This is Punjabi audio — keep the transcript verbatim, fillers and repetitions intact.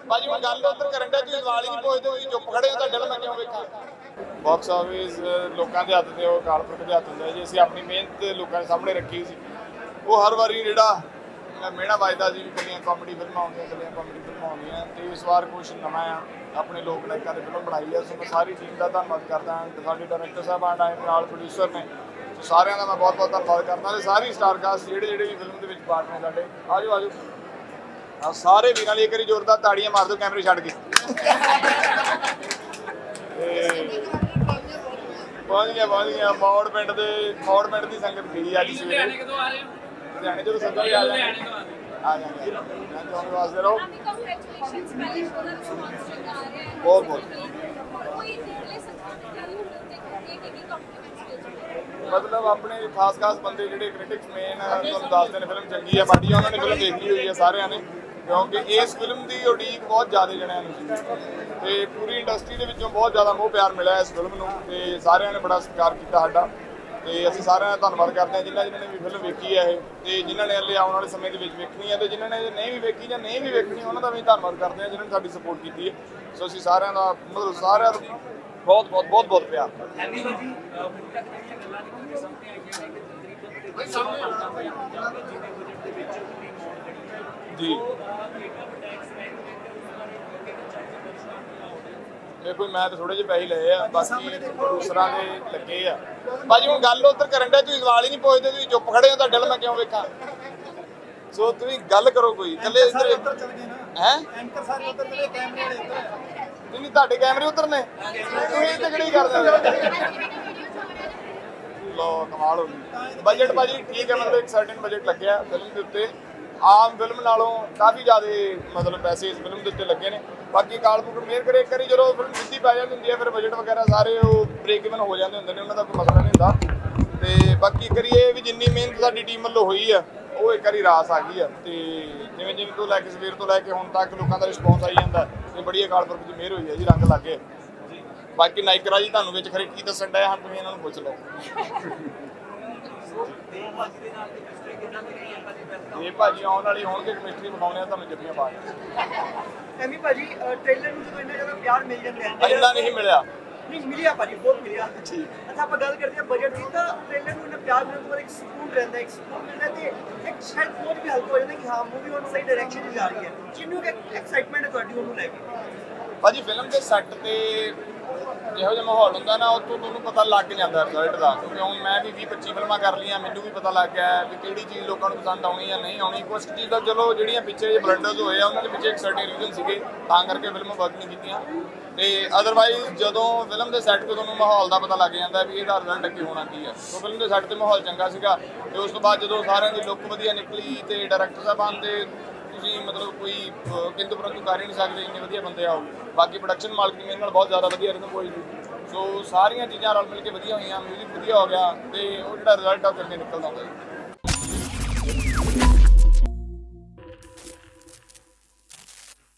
ਭਾਜੀ ਹੁਣ ਗੱਲ ਉੱਧਰ ਕਰਨ ਦੇ, ਤੁਸੀਂ ਸਵਾਲ ਹੀ ਨਹੀਂ ਪੁੱਛਦੇ, ਤੁਸੀਂ ਚੁੱਪ ਖੜੇ ਹੋ, ਤੁਹਾਡੇ ਨਾਲ ਮੈਂ ਕਿਉਂ ਵੇਖਾਂ। ਬਾਕਸ ਆਫਿਸ ਲੋਕਾਂ ਦੇ ਹੱਥ ਤੇ ਉਹ ਅਕਾਲ ਪੁਰਖ ਦੇ ਹੱਥ ਹੁੰਦਾ ਜੀ। ਅਸੀਂ ਆਪਣੀ ਮਿਹਨਤ ਲੋਕਾਂ ਦੇ ਸਾਹਮਣੇ ਰੱਖੀ ਸੀ। ਉਹ ਹਰ ਵਾਰੀ ਜਿਹੜਾ ਮਿਹਣਾ ਵੱਜਦਾ ਸੀ ਵੀ ਕੱਲੀਆਂ ਕਾਮੇਡੀ ਫਿਲਮਾਂ ਆਉਂਦੀਆਂ, ਕੱਲੀਆਂ ਕਾਮੇਡੀ ਫਿਲਮਾਂ ਆਉਂਦੀਆਂ, ਤੇ ਇਸ ਵਾਰ ਕੁਛ ਨਵਾਂ ਆ, ਆਪਣੇ ਲੋਕ ਨਾਇਕਾਂ ਦੀ ਫਿਲਮ ਬਣਾਈ ਆ। ਸੋ ਮੈਂ ਸਾਰੀ ਟੀਮ ਦਾ ਧੰਨਵਾਦ ਕਰਦਾ ਹਾਂ। ਸਾਡੇ ਡਾਇਰੈਕਟਰ ਸਾਹਿਬ ਆਏ ਨਾਲ, ਪ੍ਰੋਡਿਊਸਰ ਨੇ, ਸੋ ਸਾਰਿਆਂ ਦਾ ਮੈਂ ਬਹੁਤ ਬਹੁਤ ਧੰਨਵਾਦ ਕਰਦਾ। ਤੇ ਸਾਰੀ ਸਟਾਰ ਕਾਸਟ ਜਿਹੜੇ ਜਿਹੜੇ ਵੀ ਫਿਲਮ ਦੇ ਵਿੱਚ ਪਾਰਟ ਨੇ ਸਾਡੇ, ਆਜੋ ਆਜੋ ਆ ਸਾਰੇ ਵੀਰਾਂ ਲਈ ਇੱਕ ਵਾਰੀ ਜ਼ੋਰਦਾਰ ਤਾੜੀਆਂ ਮਾਰ ਦਿਓ ਕੈਮਰੇ ਛੱਡ ਕੇ। ਪਹੁੰਚ ਗਿਆ ਪਹੁੰਚ ਗਿਆ ਮੌੜ ਪਿੰਡ ਦੇ, ਮੌੜ ਪਿੰਡ ਦੀ ਸੰਗਤ ਗਈ ਅੱਜ ਸਵੇਰੇ। ਲੁਧਿਆਣੇ ਜਦੋਂ ਸੱਦਾ ਵੀ ਆ ਜਾਣਾ ਆ ਜਾਂਗੇ ਜਾਣ ਵਾਸਤੇ ਰਹੋ। ਬਹੁਤ ਬਹੁਤ ਮਤਲਬ ਆਪਣੇ ਖਾਸ ਖਾਸ ਬੰਦੇ ਜਿਹੜੇ ਕ੍ਰਿਟਿਕਸ ਮੇਨ ਤੁਹਾਨੂੰ ਦੱਸਦੇ ਨੇ ਫਿਲਮ ਚੰਗੀ ਆ ਬਾਡੀ, ਉਹਨਾਂ ਨੇ ਫਿਲਮ ਦੇਖੀ ਹੋਈ ਹੈ ਸਾਰਿਆਂ ਨੇ, ਕਿਉਂਕਿ ਇਸ ਫਿਲਮ ਦੀ ਉਡੀਕ ਬਹੁਤ ਜ਼ਿਆਦਾ ਜਣਿਆਂ ਨੂੰ ਸੀ ਤੇ ਪੂਰੀ ਇੰਡਸਟਰੀ ਦੇ ਵਿੱਚੋਂ ਬਹੁਤ ਜ਼ਿਆਦਾ ਮੋਹ ਪਿਆਰ ਮਿਲਿਆ ਇਸ ਫਿਲਮ ਨੂੰ ਤੇ ਸਾਰਿਆਂ ਨੇ ਬੜਾ ਸਤਿਕਾਰ ਕੀਤਾ ਸਾਡਾ। ਤੇ ਅਸੀਂ ਸਾਰਿਆਂ ਦਾ ਧੰਨਵਾਦ ਕਰਦੇ ਹਾਂ ਜਿਨ੍ਹਾਂ ਜਿਨ੍ਹਾਂ ਨੇ ਵੀ ਫਿਲਮ ਵੇਖੀ ਹੈ ਇਹ, ਤੇ ਜਿਨ੍ਹਾਂ ਨੇ ਹਲੇ ਆਉਣ ਵਾਲੇ ਸਮੇਂ ਦੇ ਵਿੱਚ ਵੇਖਣੀ ਹੈ, ਤੇ ਜਿਨ੍ਹਾਂ ਨੇ ਨਹੀਂ ਵੀ ਵੇਖੀ ਜਾਂ ਨਹੀਂ ਵੀ ਵੇਖਣੀ ਉਹਨਾਂ ਦਾ ਵੀ ਧੰਨਵਾਦ ਕਰਦੇ ਹਾਂ ਜਿਨ੍ਹਾਂ ਨੇ ਸਾਡੀ ਸਪੋਰਟ ਕੀਤੀ ਹੈ। ਸੋ ਅਸੀਂ ਸਾਰਿਆਂ ਦਾ ਮਤਲਬ ਸਾਰਿਆਂ ਦਾ ਬਹੁਤ ਬਹੁਤ ਬਹੁਤ ਬਹੁਤ ਪਿਆਰ। ਜੀ ਦੇਖੋ ਮੈਂ ਤਾਂ ਥੋੜੇ ਜਿਹੇ ਪੈਸੇ ਲਏ ਆ, ਬਾਕੀ ਦੂਸਰਾਂ ਦੇ ਲੱਗੇ ਆ। ਭਾਜੀ ਹੁਣ ਗੱਲ ਉੱਧਰ ਕਰਨ ਦੇ, ਤੁਸੀਂ ਸਵਾਲ ਹੀ ਨਹੀਂ ਪੁੱਛਦੇ, ਤੁਸੀਂ ਚੁੱਪ ਖੜੇ ਹੋ, ਤੁਹਾਡੇ ਨਾਲ ਮੈਂ ਕਿਉਂ ਵੇਖਾਂ। ਸੋ ਤੁਸੀਂ ਗੱਲ ਕਰੋ ਕੋਈ ਇਕੱਲੇ ਇੱਧਰ ਹੈ ਐਂਕਰ ਸਾਰੇ ਉੱਧਰ ਚਲੇ, ਕੈਮਰੇ ਵਾਲੇ ਉੱਧਰ ਨਹੀਂ ਨਹੀਂ ਤੁਹਾਡੇ ਕੈਮਰੇ ਉੱਧਰ ਨੇ, ਤੁਸੀਂ ਇੱਥੇ ਕਿਹੜੀ ਕਰਦੇ ਲੋ ਕਮਾਲ ਹੋ ਗਈ। ਬਜਟ ਭਾਜੀ ਠੀਕ ਹੈ, ਮਤਲਬ ਇੱਕ ਸਰਟਨ ਬਜਟ ਲੱਗਿਆ ਫਿਲਮ ਦੇ ਉੱਤੇ, ਆਮ ਫਿਲਮ ਨਾਲੋਂ ਕਾਫੀ ਜ਼ਿਆਦਾ ਮਤਲਬ ਪੈਸੇ ਇਸ ਫਿਲਮ ਦੇ ਉੱਤੇ ਲੱਗੇ ਨੇ। ਬਾਕੀ ਅਕਾਲ ਪੁਰਖ ਮਿਹਰ ਕਰੇ, ਇੱਕ ਵਾਰੀ ਜਦੋਂ ਫਿਲਮ ਸਿੱਧੀ ਪੈ ਜਾਂਦੀ ਹੁੰਦੀ ਹੈ ਫਿਰ ਬਜਟ ਵਗੈਰਾ ਸਾਰੇ ਉਹ ਬ੍ਰੇਕ ਇਵਨ ਹੋ ਜਾਂਦੇ ਹੁੰਦੇ ਨੇ, ਉਹਨਾਂ ਦਾ ਕੋਈ ਮਸਲਾ ਨਹੀਂ ਹੁੰਦਾ। ਤੇ ਬਾਕੀ ਕਰੀਏ ਵੀ ਜਿੰਨੀ ਮਿਹਨਤ ਸਾਡੀ ਟੀਮ ਵੱਲੋਂ ਹੋਈ ਆ ਉਹ ਇੱਕ ਵਾਰੀ ਰਾਸ ਆ ਗਈ ਆ, ਤੇ ਜਿਵੇਂ ਜਿਵੇਂ ਤੋਂ ਲੈ ਕੇ ਸਵੇਰ ਤੋਂ ਲੈ ਕੇ ਹੁਣ ਤੱਕ ਲੋਕਾਂ ਦਾ ਰਿਸਪੌਂਸ ਆਈ ਜਾਂਦਾ ਤੇ ਬੜੀ ਅਕਾਲ ਪੁਰਖ ਦੀ ਮਿਹਰ ਹੋਈ ਹੈ ਜੀ, ਰੰਗ ਲੱਗ ਗਏ। ਬਾਕੀ ਨਾਇਕਰਾ ਜੀ ਤੁਹਾਨੂੰ ਵਿੱਚ ਖਰੇ ਕੀ ਦੱਸਣ ਡਿਆ, ਹੁਣ ਤੁਸੀਂ ਇਹਨਾਂ ਨੂੰ ਪੁੱਛ ਲਓ। ਇਹ ਭਾਜੀ ਆਉਣ ਵਾਲੀ ਹੋਣਗੇ ਕੈਮਿਸਟਰੀ ਵਿਖਾਉਣੇ ਆ ਤੁਹਾਨੂੰ ਜੱਫੀਆਂ ਪਾ ਕੇ। ਐਮੀ ਭਾਜੀ ਟ੍ਰੇਲਰ ਨੂੰ ਜਦੋਂ ਇੰਨਾ ਜ਼ਿਆਦਾ ਪਿਆਰ ਮਿਲ ਜਾਂਦਾ ਹੈ, ਇੰਨਾ ਨਹੀਂ ਮਿਲਿਆ ਨਹੀਂ ਮਿਲਿਆ ਭਾਜੀ, ਬਹੁਤ ਮਿਲਿਆ। ਅੱਛਾ ਆਪਾਂ ਗੱਲ ਕਰਦੇ ਹਾਂ ਬਜਟ ਦੀ, ਤਾਂ ਟ੍ਰੇਲਰ ਨੂੰ ਇੰਨਾ ਪਿਆਰ ਮਿਲਣ ਤੋਂ ਬਾਅਦ ਇੱਕ ਸਕੂਨ ਰਹਿੰਦਾ, ਇੱਕ ਸਕੂਨ ਮਿਲਦਾ ਤੇ ਇੱਕ ਸ਼ਾਇਦ ਬਹੁਤ ਵੀ ਹਲਕਾ ਹੋ ਜਾਂਦਾ ਕਿ ਹਾਂ ਮੂਵੀ ਹੁਣ ਸਹੀ ਡਾਇਰੈਕਸ਼ਨ 'ਚ ਜਾ ਰਹੀ ਹੈ। ਕਿੰਨੂੰ ਕਿ ਐਕਸਾਈਟਮੈਂਟ ਹੈ ਤੁਹਾਡੀ ਉਹਨੂੰ ਲੈ ਕੇ? ਭਾਜੀ ਫਿਲਮ ਦੇ ਸੈੱਟ ਤੇ ਜਿਹੋ ਜਿਹਾ ਮਾਹੌਲ ਹੁੰਦਾ ਨਾ ਉੱਥੋਂ ਤੁਹਾਨੂੰ ਪਤਾ ਲੱਗ ਜਾਂਦਾ ਰਿਜ਼ਲਟ ਦਾ, ਕਿਉਂਕਿ ਹੁਣ ਮੈਂ ਵੀ ਵੀਹ ਪੱਚੀ ਫਿਲਮਾਂ ਕਰ ਲਈਆਂ, ਮੈਨੂੰ ਵੀ ਪਤਾ ਲੱਗ ਗਿਆ ਵੀ ਕਿਹੜੀ ਚੀਜ਼ ਲੋਕਾਂ ਨੂੰ ਪਸੰਦ ਆਉਣੀ ਜਾਂ ਨਹੀਂ ਆਉਣੀ। ਕੁਛ ਚੀਜ਼ ਦਾ ਚਲੋ ਜਿਹੜੀਆਂ ਪਿੱਛੇ ਜੇ ਬਲੰਡਰਸ ਹੋਏ ਆ ਉਹਨਾਂ ਦੇ ਪਿੱਛੇ ਇੱਕ ਸਰਟਨ ਰੀਜ਼ਨ ਸੀਗੇ ਤਾਂ ਕਰਕੇ ਫਿਲਮਾਂ ਵਰਕ ਨਹੀਂ ਕੀਤੀਆਂ, ਤੇ ਅਦਰਵਾਈਜ਼ ਜਦੋਂ ਫਿਲਮ ਦੇ ਸੈੱਟ ਤੇ ਤੁਹਾਨੂੰ ਮਾਹੌਲ ਦਾ ਪਤਾ ਲੱਗ ਜਾਂਦਾ ਵੀ ਇਹਦਾ ਰਿਜ਼ਲਟ ਅੱਗੇ ਹੋਣਾ ਕੀ ਹੈ। ਸੋ ਫਿਲਮ ਦੇ ਸੈੱਟ ਤੇ ਮਾਹੌਲ ਚੰਗਾ ਸੀਗਾ, ਤੇ ਉਸ ਤੋਂ ਬਾਅਦ ਜਦੋਂ ਸਾਰਿਆਂ ਦੀ ਲੁੱਕ ਵਧੀਆ ਨਿਕਲੀ ਤੇ ਡਾਇਰੈਕਟਰ ਸਾਹਿਬਾਨ ਦੇ ਤੁਸੀਂ ਮਤਲਬ ਕੋਈ ਕਿੰਤੂ ਪਰੰਤੂ ਕਰ ਹੀ ਨਹੀਂ ਸਕਦੇ, ਇੰਨੇ ਵਧੀਆ ਬੰਦੇ ਆਓ। ਬਾਕੀ ਪ੍ਰੋਡਕਸ਼ਨ ਮਾਲਕ ਦੀ ਮਿਹਨਤ ਨਾਲ ਬਹੁਤ ਜ਼ਿਆਦਾ ਵਧੀਆ ਰਿਹਾ ਕੋਈ ਨਹੀਂ। ਸੋ ਸਾਰੀਆਂ ਚੀਜ਼ਾਂ ਰਲ ਮਿਲ ਕੇ ਵਧੀਆ ਹੋਈਆਂ, ਮਿਊਜ਼ਿਕ ਵਧੀਆ ਹੋ ਗਿਆ ਤੇ ਉਹ ਜਿਹੜਾ ਰਿਜ਼ਲਟ ਆ ਉਹ ਚੰਗੇ ਨਿਕਲਦਾ ਹੁੰਦਾ।